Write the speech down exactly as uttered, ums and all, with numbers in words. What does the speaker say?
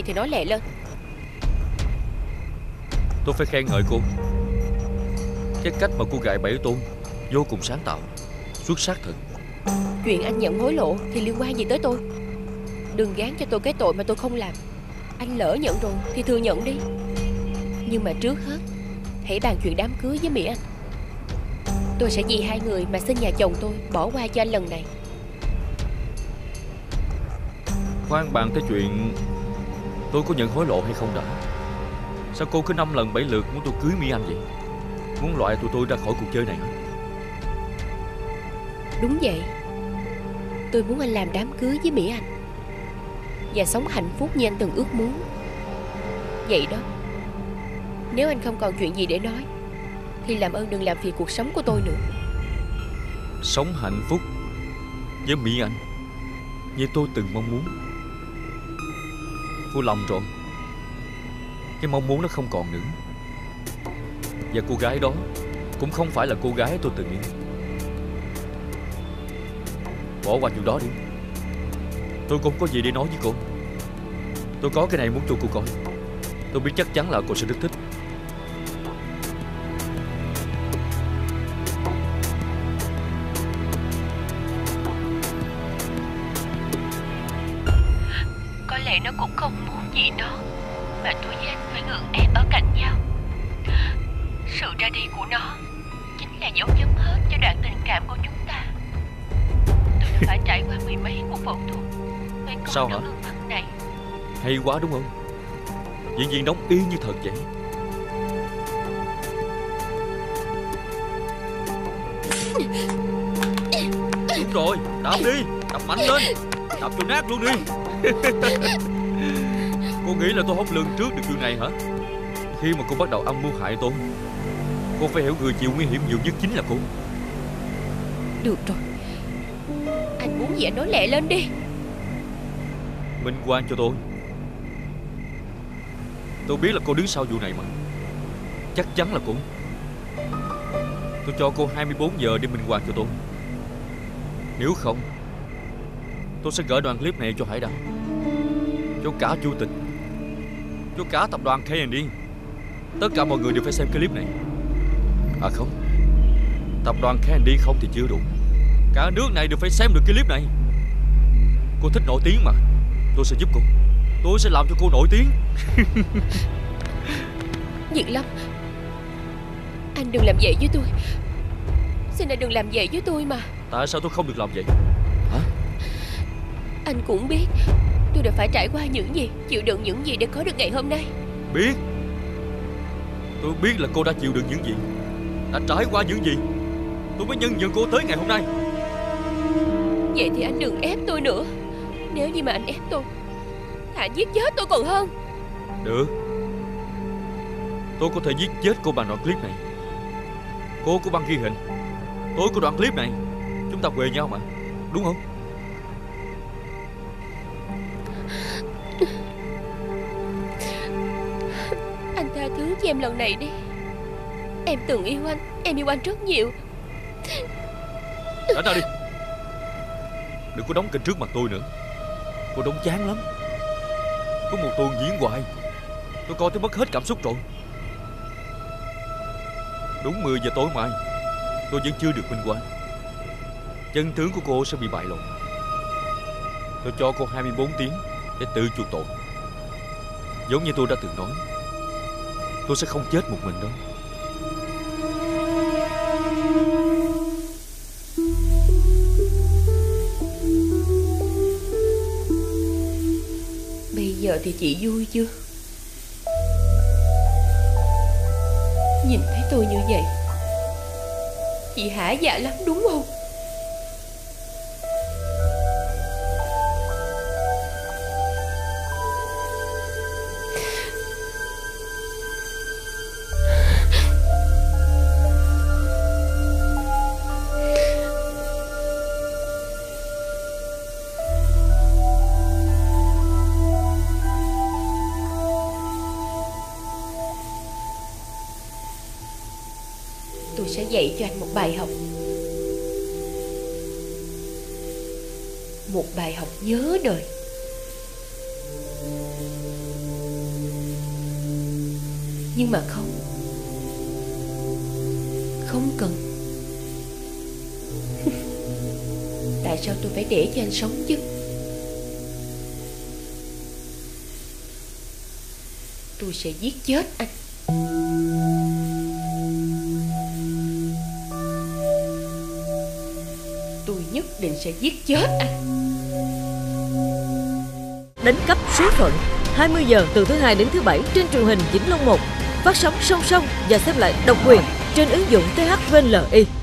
thì nói lẹ lên. Tôi phải khen ngợi cô. Cái cách mà cô gài bẫy tôi vô cùng sáng tạo, xuất sắc thật. Chuyện anh nhận hối lộ thì liên quan gì tới tôi? Đừng gán cho tôi cái tội mà tôi không làm. Anh lỡ nhận rồi thì thừa nhận đi. Nhưng mà trước hết hãy bàn chuyện đám cưới với Mỹ Anh. Tôi sẽ vì hai người mà xin nhà chồng tôi bỏ qua cho anh lần này. Khoan bàn tới chuyện tôi có nhận hối lộ hay không đã. Sao cô cứ năm lần bảy lượt muốn tôi cưới Mỹ Anh vậy? Muốn loại tụi tôi ra khỏi cuộc chơi này hả? Đúng vậy. Tôi muốn anh làm đám cưới với Mỹ Anh và sống hạnh phúc như anh từng ước muốn. Vậy đó. Nếu anh không còn chuyện gì để nói thì làm ơn đừng làm phiền cuộc sống của tôi nữa. Sống hạnh phúc với Mỹ Anh như tôi từng mong muốn. Cô lầm rồi. Cái mong muốn nó không còn nữa. Và cô gái đó cũng không phải là cô gái tôi từng yêu. Bỏ qua chuyện đó đi. Tôi cũng có gì để nói với cô. Tôi có cái này muốn cho cô coi. Tôi biết chắc chắn là cô sẽ rất thích. Có lẽ nó cũng không muốn gì đó mà tôi với anh phải ngượng ép ở cạnh nhau. Sự ra đi của nó chính là dấu chấm hết cho đoạn tình cảm của chúng ta. Tôi đã phải trải qua mười mấy cuộc phẫu thuật mới có Sao được hả? gương mặt này. Hay quá đúng không? Diễn viên đóng y như thật vậy. Đúng rồi, đạp đi, đạp mạnh lên, đạp cho nát luôn đi. Cô nghĩ là tôi không lường trước được chuyện này hả? Khi mà cô bắt đầu âm mưu hại tôi, cô phải hiểu người chịu nguy hiểm nhiều nhất chính là cô. Được rồi, anh muốn gì anh nói lẹ lên đi. Minh oan cho tôi. Tôi biết là cô đứng sau vụ này mà. Chắc chắn là cô. Tôi cho cô hai mươi bốn giờ để minh oan cho tôi. Nếu không, tôi sẽ gửi đoạn clip này cho Hải Đăng, cho cả chủ tịch, cho cả tập đoàn K and D. Tất cả mọi người đều phải xem clip này. À không, tập đoàn K and D không thì chưa đủ. Cả nước này đều phải xem được clip này. Cô thích nổi tiếng mà. Tôi sẽ giúp cô. Tôi sẽ làm cho cô nổi tiếng. Việt Lâm, anh đừng làm vậy với tôi. Xin anh đừng làm vậy với tôi mà. Tại sao tôi không được làm vậy hả? Anh cũng biết tôi đã phải trải qua những gì, chịu đựng những gì để có được ngày hôm nay. Biết. Tôi biết là cô đã chịu đựng những gì, đã trải qua những gì, tôi mới nhân nhượng cô tới ngày hôm nay. Vậy thì anh đừng ép tôi nữa. Nếu như mà anh ép tôi, thà giết chết tôi còn hơn. Được. Tôi có thể giết chết cô bằng đoạn clip này. Cô có băng ghi hình, tôi có đoạn clip này. Chúng ta quê nhau mà, đúng không? Anh tha thứ cho em lần này đi. Em từng yêu anh, em yêu anh rất nhiều. Đánh ra đi. Đừng có đóng kịch trước mặt tôi nữa. Cô đóng chán lắm. Có một tuần diễn hoài, tôi coi tới mất hết cảm xúc rồi. Đúng mười giờ tối mai, tôi vẫn chưa được minh oan. Chân tướng của cô sẽ bị bại lộ. Tôi cho cô hai mươi bốn tiếng để tự chuộc tội. Giống như tôi đã từng nói, tôi sẽ không chết một mình đâu. Bây giờ thì chị vui chưa? Nhìn thấy tôi như vậy, chị hả dạ lắm đúng không? Tôi sẽ dạy cho anh một bài học. Một bài học nhớ đời. Nhưng mà không. Không cần. Tại sao tôi phải để cho anh sống chứ? Tôi sẽ giết chết anh. Tôi nhất định sẽ giết chết anh. Đánh cắp số phận, hai mươi giờ từ thứ hai đến thứ bảy trên truyền hình Vĩnh Long một, phát sóng song song và xếp lại độc quyền trên ứng dụng tê hát vê en lờ i.